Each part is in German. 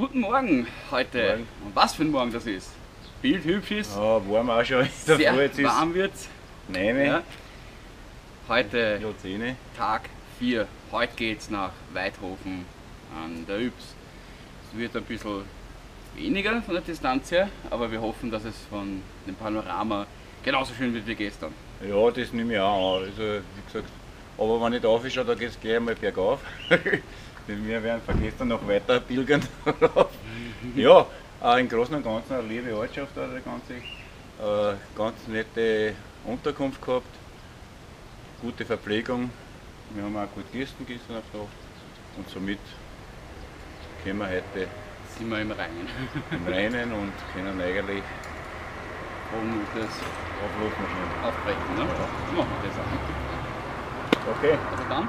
Guten Morgen heute. Morgen. Und was für ein Morgen das ist. Bildhübsch ist. Ja, warm auch schon. Sehr warm wird es. Nein, Ja. Heute ja, 10. Tag 4. Heute geht es nach Weithofen an der Ybbs. Es wird ein bisschen weniger von der Distanz her, aber wir hoffen, dass es von dem Panorama genauso schön wird wie gestern. Ja, das nehme ich auch an. Also, wie gesagt, aber wenn ich da aufschaue, da geht es gleich einmal bergauf. Denn wir werden von gestern noch weiter pilgern. Ja, im Großen und Ganzen eine liebe Ortschaft, da der ganze. Ganz nette Unterkunft gehabt, gute Verpflegung. Wir haben auch gut gegessen gestern auf der Nacht. Und somit können wir heute Sind wir im Reinen. im Reinen und können eigentlich Frohen Mutes Auflösmaschinen. aufbrechen. Ne? So machen wir das auch. Okay. Also dann.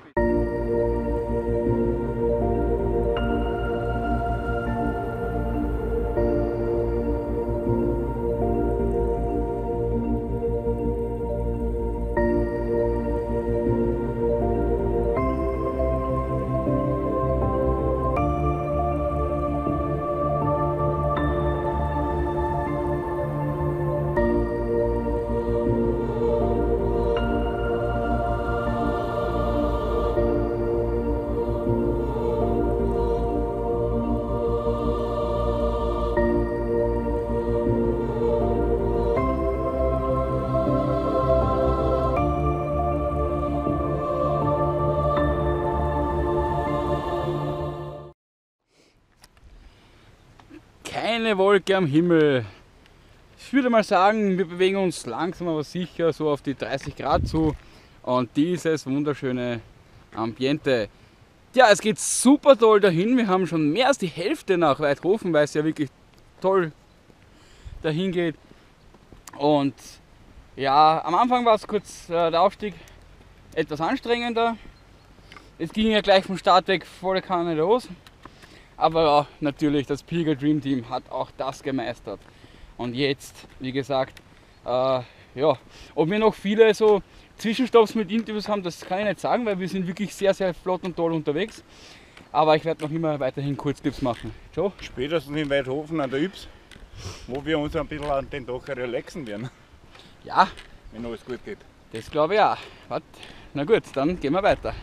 Keine Wolke am Himmel. Ich würde mal sagen, wir bewegen uns langsam aber sicher so auf die 30 Grad zu und dieses wunderschöne Ambiente. Ja, es geht super toll dahin. Wir haben schon mehr als die Hälfte nach Weithofen, weil es ja wirklich toll dahin geht. Und ja, am Anfang war es kurz der Aufstieg etwas anstrengender. Es ging ja gleich vom Start weg volle Kanne los. Aber ja, natürlich, das Pilger Dream Team hat auch das gemeistert. Und jetzt, wie gesagt, ja, ob wir noch viele so Zwischenstopps mit Interviews haben, das kann ich nicht sagen, weil wir sind wirklich sehr, sehr flott und toll unterwegs. Aber ich werde noch immer weiterhin Kurzclips machen. Joe? Spätestens in Weithofen an der Ybbs, wo wir uns ein bisschen an den Tag relaxen werden, Ja, wenn alles gut geht. das glaube ich auch. Wart. Na gut, dann gehen wir weiter.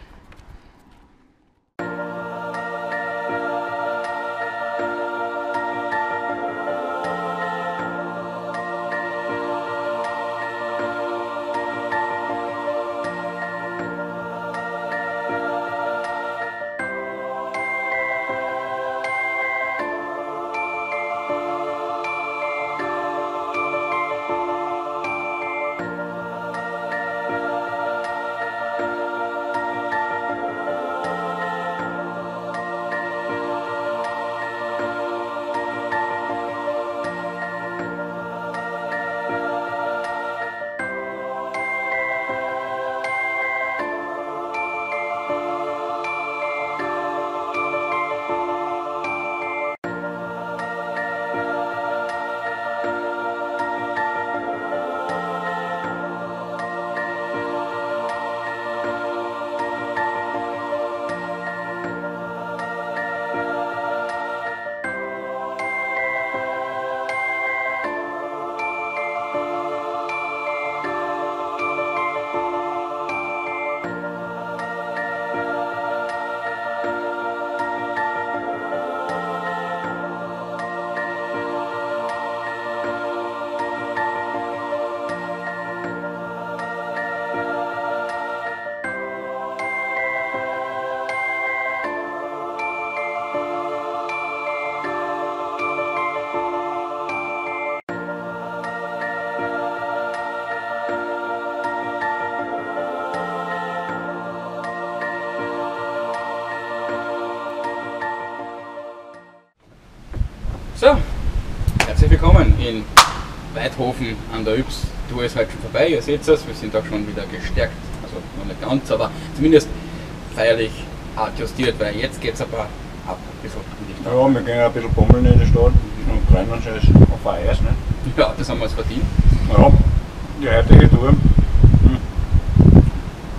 So, herzlich willkommen in Weithofen an der Ybbs. Die Tour ist heute schon vorbei, ihr seht es, wir sind auch schon wieder gestärkt, also noch nicht ganz, aber zumindest feierlich adjustiert, weil jetzt geht es aber ab ein bisschen in die Stadt. Ja, wir gehen ein bisschen bummeln in die Stadt und freuen uns auf ein Eis. Ne? Ja, das haben wir uns verdient. Ja, die heutige Tour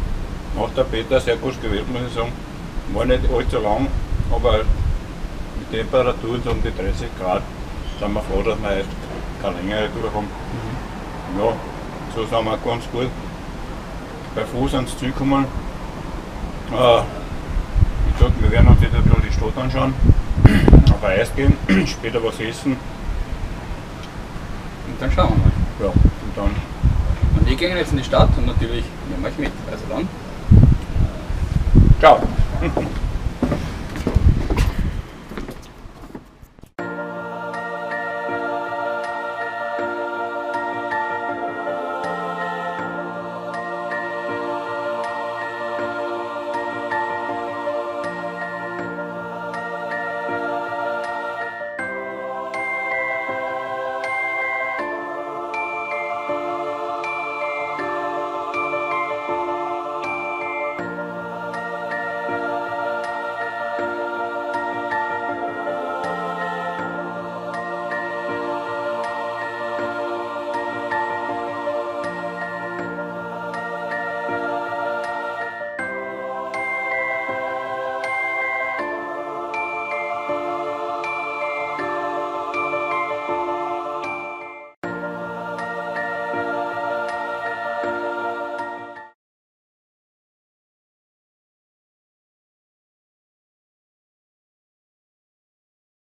hat der Peter sehr gut gewählt, muss ich sagen. War nicht allzu lang, aber mit Temperaturen so um die 30 Grad, sind wir froh, dass wir jetzt keine längere Tour haben. Ja, so sind wir ganz gut bei Fuß ans Ziel gekommen. Ich sag, wir werden uns jetzt ein bisschen die Stadt anschauen, auf Eis gehen, später was essen. Und dann schauen wir mal. Ja, und dann. Und wir gehen jetzt in die Stadt und natürlich nehmen wir euch mit. Also dann. Ciao!